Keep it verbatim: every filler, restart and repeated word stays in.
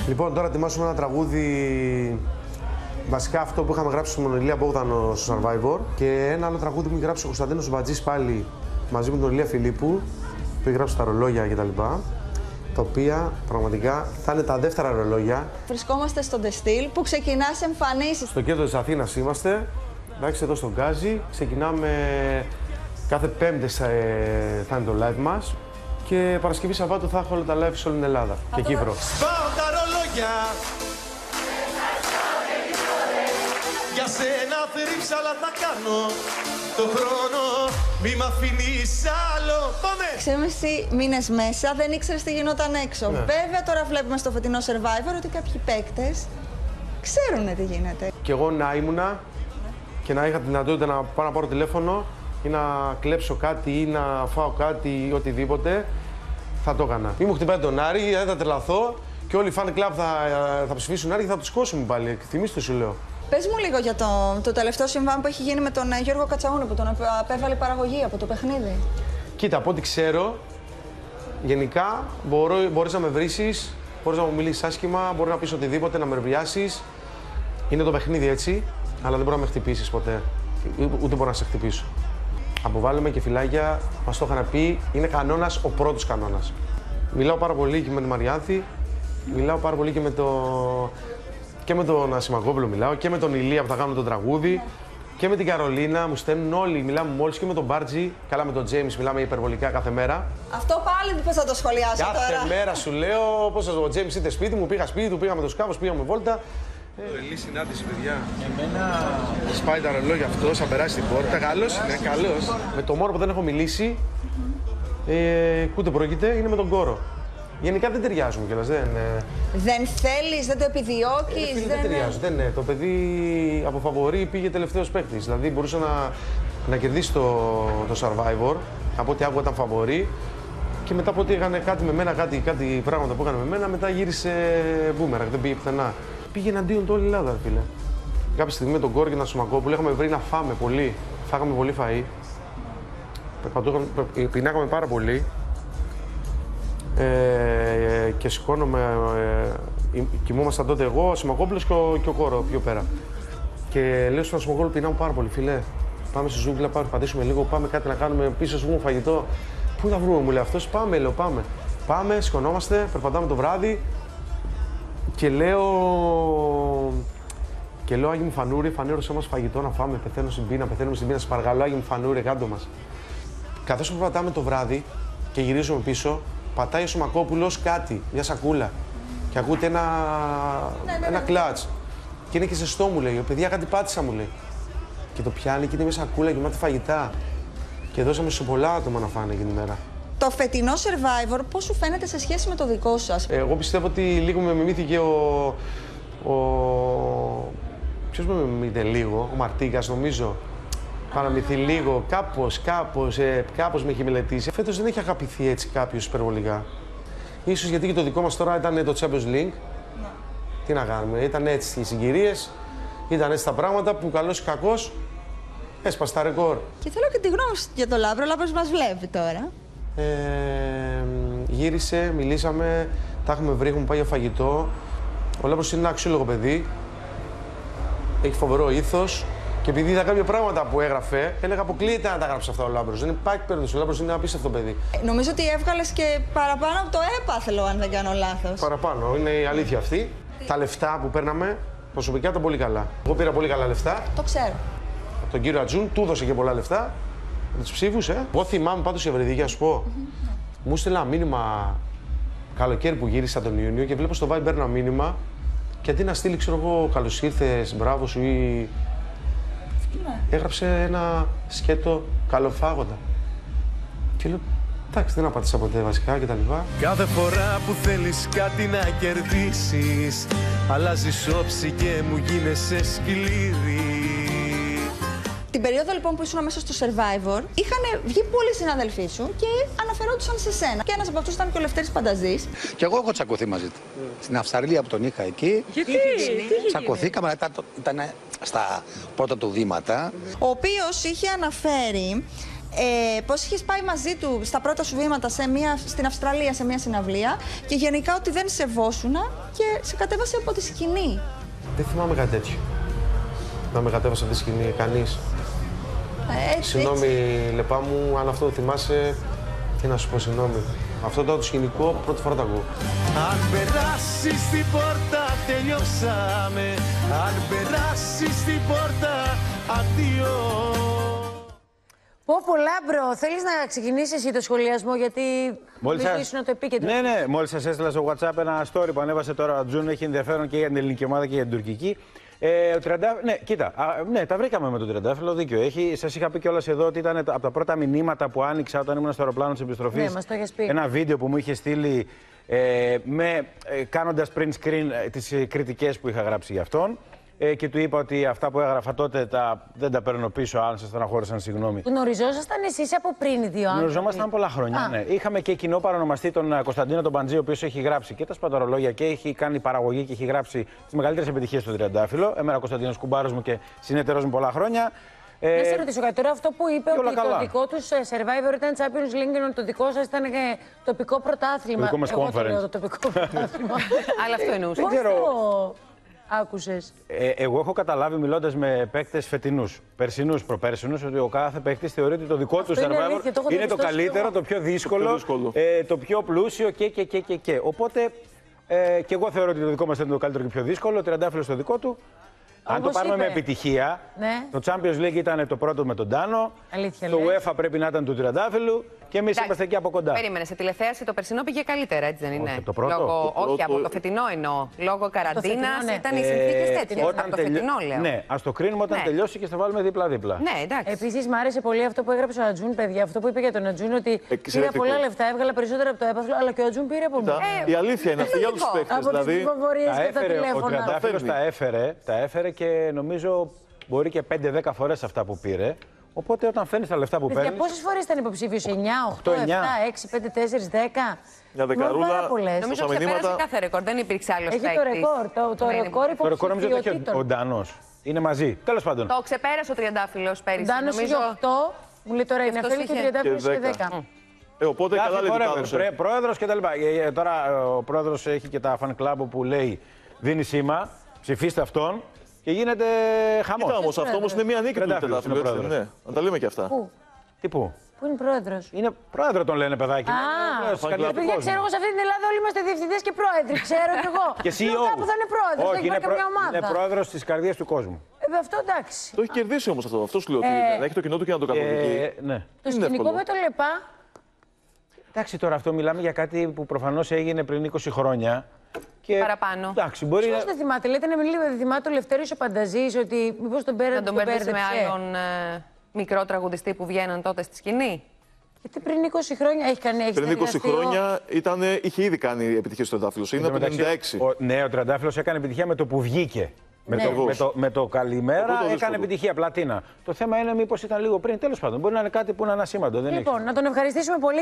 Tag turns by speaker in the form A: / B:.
A: Λοιπόν, τώρα ετοιμάσουμε ένα τραγούδι. Βασικά αυτό που είχαμε γράψει με τον Ηλία Μπόγδανο στο Survivor και ένα άλλο τραγούδι που έχει γράψει ο Κωνσταντίνος Μπατζής πάλι μαζί με τον Ηλία Φιλίππου που έχει γράψει τα ρολόγια κτλ. Τα οποία πραγματικά θα είναι τα δεύτερα ρολόγια.
B: Βρισκόμαστε στο The Steel που ξεκινά σε εμφανίσεις.
A: Στο κέντρο της Αθήνας είμαστε. Εντάξει, εδώ στον Γκάζι. Ξεκινάμε κάθε Πέμπτες ε, θα είναι το live μας. Και Παρασκευή Σαββάτου θα έχω όλα τα live σε όλη την Ελλάδα και Κύπρο.
C: Σπάω τα ρολόγια. Για σένα θρύψαλα θα κάνω το χρόνο. Μη μ' αφήνεις άλλο. Πάμε!
B: Ξέμεση μήνες μέσα, δεν ήξερες τι γινόταν έξω.
A: Ναι.
B: Βέβαια τώρα βλέπουμε στο φετινό Survivor ότι κάποιοι παίκτες ξέρουν τι γίνεται.
A: Και εγώ να ήμουνα και να είχα τη δυνατότητα να πάω να πάρω τηλέφωνο ή να κλέψω κάτι ή να φάω κάτι ή οτιδήποτε, θα το έκανα. Μη μου χτυπάει τον Άρη, δεν θα τρελαθώ και όλοι οι fan club θα, θα ψηφίσουν Άρη και θα τους σκόσουν πάλι. Θυμήστε, σου λέω.
B: Πες μου λίγο για το, το τελευταίο συμβάν που έχει γίνει με τον Γιώργο Κατσαούνη που τον απέβαλε η παραγωγή από το παιχνίδι.
A: Κοίτα, από ό,τι ξέρω, γενικά μπορώ, μπορείς να με βρίσεις, μπορείς να μου μιλήσεις άσχημα, μπορεί να πεις οτιδήποτε, να με ευριάσεις. Είναι το παιχνίδι έτσι, αλλά δεν μπορεί να με χτυπήσεις ποτέ. Ούτε μπορώ να σε χτυπήσω. Αποβάλλουμε και φυλάκια, μας το είχαν πει, είναι κανόνας, ο πρώτος κανόνας. Μιλάω πάρα πολύ και με τον Μαριάνθη, μιλάω πάρα πολύ και με, το... και με τον Ασημακόπουλο μιλάω και με τον Ηλία που θα κάνουμε το τραγούδι και με την Καρολίνα, μου στέλνουν όλοι, μιλάμε με όλους και με τον Μπάρτζι, καλά με τον Τζέιμις μιλάμε υπερβολικά κάθε μέρα.
B: Αυτό πάλι πώς θα το σχολιάσω
A: κάθε
B: τώρα.
A: Κάθε μέρα σου λέω, πώς σας πω, ο Τζέιμις είτε σπίτι μου, πήγα σπίτι του, πήγαμε το σκάφος, πήγαμε βόλτα. Τρελή συνάντηση, παιδιά. Εμένα. Σπάει τα ρολόγια αυτό, θα περάσει την πόρτα. Καλός είναι, καλός. Με το μόνο που δεν έχω μιλήσει, ε, ούτε πρόκειται, είναι με τον κόρο. Γενικά δεν ταιριάζουμε κιόλας. Δεν, ε...
B: δεν θέλεις, δεν το επιδιώκεις.
A: Ε, φίλοι,
B: δεν
A: δεν ταιριάζουν. Δεν, ναι. Το παιδί από φαβορί πήγε τελευταίος παίκτης. Δηλαδή μπορούσε να, να κερδίσει το, το Survivor. Από ό,τι άκουγα ήταν φαβορί. Και μετά από ό,τι έκανε κάτι με μένα, κάτι, κάτι πράγματα που έκανε με μένα, μετά γύρισε μπούμερακ. Δεν πήγε πουθενά. Πήγε εναντίον του όλη η Ελλάδα, φίλε. Κάποια στιγμή με τον Κόρη και τον Ασημακόπουλο είχαμε βρει να φάμε πολύ. Φάγαμε πολύ φαΐ. Πεινάγαμε πάρα πολύ. Ε, και σηκώνομαι. Ε, κοιμόμασταν τότε εγώ, ο Ασημακόπουλος και ο, και ο Κόρο πιο πέρα. Και λέω στον Ασημακόπουλο: πεινάμε πάρα πολύ, φίλε. Πάμε στη ζούγκλα, πάμε πατήσουμε λίγο, πάμε κάτι να κάνουμε πίσω, σου φαγητό. Πού θα βρούμε, μου λέει αυτός. Πάμε, λέω, πάμε. Πάμε, σηκωνόμαστε, περπατάμε το βράδυ. Και λέω, και λέω Άγιοι μου Φανούρη, φανέρωσέ μας φαγητό να φάμε, πεθαίνω στην πείνα, πεθαίνουμε στην πείνα, σας παρακαλώ Άγιοι μου Φανούρη, κάντο μας. Καθώς περπατάμε το βράδυ και γυρίζουμε πίσω, πατάει ο Σωμακόπουλος κάτι, μια σακούλα και ακούτε ένα, ναι, ναι, ναι. ένα κλατς και είναι και ζεστό μου λέει, παιδιά κάτι πάτησα μου λέει. Και το πιάνει και είναι μια σακούλα γεμάτη φαγητά και δώσαμε σε πολλά άτομα να φάνε εκείνη τη μέρα.
B: Το φετινό Survivor πώς σου φαίνεται σε σχέση με το δικό σας?
A: Εγώ πιστεύω ότι λίγο με μιμήθηκε ο... ο... Ποιος με μιμήθηκε λίγο, ο Μαρτίγκας νομίζω. Παραμυθεί λίγο, κάπως, κάπως, ε, κάπως με έχει μελετήσει. Φέτος δεν έχει αγαπηθεί έτσι κάποιος υπερβολικά. Ίσως γιατί και το δικό μας τώρα ήταν το Champions League. Ναι. Τι να κάνουμε, ήταν έτσι οι συγκυρίες, ήταν έτσι τα πράγματα που καλός ή κακός έσπασε τα ρεκόρ.
B: Και θέλω και τη γνώμη για τον Λάμπρο, ο Λάμπρος μας βλέπει τώρα.
A: Ε, γύρισε, μιλήσαμε, τα έχουμε βρει, έχουμε πάει για φαγητό. Ο Λάμπρος είναι ένα αξιόλογο παιδί. Έχει φοβερό ήθος. Και επειδή είδα κάποια πράγματα που έγραφε, έλεγα αποκλείεται να τα γράψει αυτά ο Λάμπρος. Δεν υπάρχει περίπτωση. Ο Λάμπρος είναι ένα απίστευτο παιδί.
B: Ε, νομίζω ότι έβγαλες και παραπάνω από το έπαθλο, αν δεν κάνω λάθος.
A: Παραπάνω, είναι η αλήθεια αυτή. Τα λεφτά που παίρναμε προσωπικά ήταν πολύ καλά. Εγώ πήρα πολύ καλά λεφτά.
B: Το ξέρω.
A: Από τον κύριο Ατζούν, του έδωσε και πολλά λεφτά. Με τους ψήφους, ε. Εγώ θυμάμαι πάντως η Ευρυδική, να σου πω. Mm-hmm. Μου έστειλε ένα μήνυμα καλοκαίρι που γύρισα τον Ιούνιο και βλέπω στο Viber ένα μήνυμα και αντί να στείλει, ξέρω εγώ, καλώς ήρθες, μπράβο σου ή. Ναι. Έγραψε ένα σκέτο καλοφάγοντα. Και λέω, εντάξει, δεν απάντησα ποτέ βασικά κτλ.
C: Κάθε φορά που θέλεις κάτι να κερδίσεις, αλλάζεις όψη και μου γίνεσαι σκληρή.
B: Την περίοδο λοιπόν που ήσουν μέσα στο Survivor, είχαν βγει πολλοί συναδελφοί σου και αναφερόντουσαν σε σένα. Και ένας από αυτούς ήταν και ο Λευτέρης Πανταζής.
D: Και εγώ έχω τσακωθεί μαζί του. Mm. Στην Αυστραλία που τον είχα εκεί.
B: Γιατί?
D: Τσακωθήκαμε, ήταν, ήταν στα πρώτα του βήματα.
B: Ο οποίος είχε αναφέρει Ε, πώς είχες πάει μαζί του στα πρώτα σου βήματα σε μια, στην Αυστραλία σε μια συναυλία και γενικά ότι δεν σεβόσουνα και σε κατέβασε από τη σκηνή.
A: Δεν θυμάμαι κάτι τέτοιο. Να με κατέβασε από τη σκηνή κανείς.
B: Ε, έτσι,
A: Συγγνώμη, Λεπά μου, αν αυτό το θυμάσαι, τι να σου πω, συγγνώμη. Αυτό το σκηνικό πρώτη φορά το ακούω.
C: Αν περάσεις την πόρτα τελειώσαμε. Αν περάσεις την πόρτα αντίο.
E: Πω πολλά, μπρο. Θέλεις να ξεκινήσεις εσύ το σχολιασμό, γιατί
F: Μόλις
E: μην
F: σας...
E: ήσουν το επίκεντρο.
F: Ναι, ναι. Μόλις σας έστειλα στο WhatsApp ένα story που ανέβασε τώρα ο Τζουν, έχει ενδιαφέρον και για την ελληνική ομάδα και για την τουρκική. Ε, ο τριάντα... Ναι, κοίτα, α, ναι, τα βρήκαμε με τον τριαντάφυλλο, δίκιο έχει. Σας είχα πει κιόλας εδώ ότι ήταν από τα πρώτα μηνύματα που άνοιξα όταν ήμουν στο αεροπλάνο της επιστροφής.
E: Ναι, μας το είχες πει.
F: Ένα βίντεο που μου είχε στείλει ε, με, ε, κάνοντας print screen ε, τις ε, κριτικές που είχα γράψει για αυτόν. Ε, και του είπα ότι αυτά που έγραφα τότε τα, δεν τα παίρνω πίσω, αν σας στεναχώρησαν, συγγνώμη.
E: Γνωριζόσασταν εσείς από πριν οι δύο άνθρωποι?
F: Γνωριζόμασταν πολλά χρόνια. Ναι. Είχαμε και κοινό παρονομαστή τον Κωνσταντίνο τον Παντζή, ο οποίος έχει γράψει και τα σπατορολόγια και έχει κάνει παραγωγή και έχει γράψει τις μεγαλύτερες επιτυχίες στο τριαντάφυλλο. Εμένα ο Κωνσταντίνος κουμπάρος μου και συνεταιρός μου πολλά χρόνια.
E: Να σε ρωτήσω κάτι τώρα, αυτό που είπε ότι
F: καλά.
E: το δικό τους Survivor ήταν Champions League και το δικό σας ήταν και τοπικό πρωτάθλημα.
F: Το δικό μας
E: Εγώ το
F: conference.
E: λέω το τοπικό πρωτάθλημα.
G: Αλλά αυτό εννοούσα.
E: Πώς
F: ξέρω.
E: το άκουσες?
F: Ε, εγώ έχω καταλάβει μιλώντας με παίκτες φετινούς, περσινούς, προπέρσινους, ότι ο κάθε παίκτης θεωρεί ότι το δικό του
E: είναι
F: Survivor
E: αλήθεια, το έχω
F: είναι το
E: διαπιστώσει
F: καλύτερο,
E: εγώ.
F: το πιο δύσκολο,
H: δύσκολο.
F: ε, το πιο πλούσιο και, και, και, και, και. Οπότε ε, και εγώ θεωρώ ότι το δικό μας είναι το καλύτερο και πιο δύσκολο, ο τριαντάφυλλος το δικό του. Αν το
E: Όπως
F: πάρουμε
E: είπε.
F: με επιτυχία,
E: Ναι.
F: το Champions League ήταν το πρώτο με τον Τάνο,
E: Αλήθεια
F: το
E: λες?
F: UEFA πρέπει να ήταν του τριαντάφυλλου και εμείς
G: Εντάξει,
F: είμαστε εκεί από κοντά.
G: Περίμενε, σε τηλεθέαση το περσινό πήγε καλύτερα, έτσι δεν είναι?
F: από το πρώτο.
G: Λόγω...
H: Το πρώτο-
G: Όχι, από το φετινό εννοώ. Λόγω καραντίνας
E: φετινό, ναι.
G: ήταν οι συνθήκες τέτοιες.
F: όταν
G: Από το
F: τελειώ-
G: φετινό λέω.
F: Ναι, ας το κρίνουμε όταν
G: Ναι.
F: τελειώσει και θα βάλουμε δίπλα-δίπλα.
G: Ναι, εντάξει.
E: Επίσης, μ' άρεσε πολύ αυτό που έγραψε ο Ατζούν, παιδιά. Αυτό που είπε για τον Ατζούν, ότι πήρα
H: Εξαιρετικό.
E: πολλά λεφτά, έβγαλα περισσότερα από το έπαθλο, αλλά και ο Ατζούν πήρε από μένα.
H: Η αλήθεια είναι αυτή για όλους τους
G: λογικό.
H: παίκτες.
E: Από τις
H: Δηλαδή,
E: ψηφοφορίες
F: Τα
E: και τα
F: έφερε, ο
E: τηλέφωνα.
F: Τριαντάφυλλος τα έφερε, τα έφερε και νομίζω μπορεί και πέντε δέκα φορές αυτά που πήρε. Οπότε όταν φέρνεις τα λεφτά που
E: Παιδιά,
F: παίρνεις.
E: πόσες φορές ήταν υποψήφιος? εννιά, οκτώ,
F: οκτώ, εννιά.
E: επτά, έξι, πέντε, τέσσερα, δέκα.
H: Μια δεκαρούλα.
E: Πάρα πολλές.
G: Νομίζω
H: Τόσα
G: ξεπέρασε
H: μηνύματα.
G: κάθε ρεκόρ. Δεν υπήρξε άλλο
E: Έχει το ρεκόρ. Το, το
G: Ναι,
E: ρεκόρ
F: Το ρεκόρ νομίζω το έχει ο- ο
E: υποψηφιότητων.
F: Ντανός. Είναι μαζί. Τέλος πάντων.
G: Το ξεπέρασε ο Τριαντάφυλλος
E: Ο
G: πέρυσι.
E: Ντάνος είχε
G: Νομίζω...
E: οκτώ, μου λέει τώρα είναι
G: αυτός
E: αυτή και ο
G: είχε-
E: Τριαντάφυλλος
H: και
E: είχε
H: δέκα.
E: δέκα.
H: Ε, οπότε
F: Κάθε
H: καλά λέει
F: forever,
H: το
F: πρέ- πρόεδρος κτλ. Ε, ε, Τώρα ε, ο πρόεδρος έχει και τα fan club που λέει δίνει σήμα, ψηφίστε αυτόν και γίνεται χαμός.
H: Κοίτα όμως, αυτό όμως είναι μια νίκη του
F: Τριαντάφυλλος είναι ο
H: τριαντάφυλλου, έτσι,
F: πρόεδρος.
H: ναι. Να τα λέμε και αυτά.
E: Πού,
F: Τι πού.
E: πού είναι πρόεδρος?
F: Είναι πρόεδρο τον λένε παιδάκι. Είναι πρόεδρος της
H: fan
F: καρδιάς
H: club.
F: του
E: Παιδιά,
F: κόσμου.
E: ξέρω εγώ σε αυτή την Ελλάδα όλοι είμαστε διευθυντές και πρόεδροι. Ξέρω κι εγώ.
F: Και σι ι ο.
E: Λέω, κάπου θα είναι πρόεδρος,
F: Όχι,
E: δεν
F: είναι,
E: υπάρχει καμιά
F: προ... είναι
E: ομάδα.
F: πρόεδρος της καρδιάς του κόσμου.
E: Ε, αυτό εντάξει.
H: Το έχει κερδίσει όμως αυτό. Αυτό σου λέω. ότι
E: Ε,
H: Να έχει το κοινό του και να το καθοδηγεί.
F: Ε, ναι.
E: Το
H: είναι
E: σκηνικό
H: εύκολο.
E: με το Λεπά.
F: Εντάξει, τώρα αυτό μιλάμε για κάτι που προφανώς έγινε πριν είκοσι χρόνια. Και...
G: Παραπάνω.
F: Εντάξει, μπορεί
E: Ποιος
F: να.
E: δεν θυμάται, λέτε να μην λέει, δεν θυμάται ο Λευτέρης ο Πανταζής, ότι μήπως τον πέρασε.
G: Να τον μπέρδεψε με άλλον ε, μικρό τραγουδιστή που βγαίναν τότε στη σκηνή.
E: Γιατί πριν είκοσι χρόνια έχει κάνει. Έχει
H: Πριν είκοσι
E: συνεργαστεί ο-
H: χρόνια ήταν, είχε ήδη κάνει επιτυχία στο τριαντάφυλλο. Είναι
F: Εν τω
H: από το
F: μεταξύ,
H: ενενήντα έξι.
F: Ο, ναι, ο Τριαντάφυλλος έκανε επιτυχία με το που βγήκε. Με,
E: Ναι.
F: το,
H: Ακριβώς.
F: με, το, με το καλημέρα
H: Το πρώτο
F: έκανε
H: δύσκολο.
F: επιτυχία, πλατίνα. Το θέμα είναι μήπως ήταν λίγο πριν. Τέλος πάντων, μπορεί να είναι κάτι που είναι ανασήμαντο. Δεν
E: Λοιπόν, να τον ευχαριστήσουμε πολύ.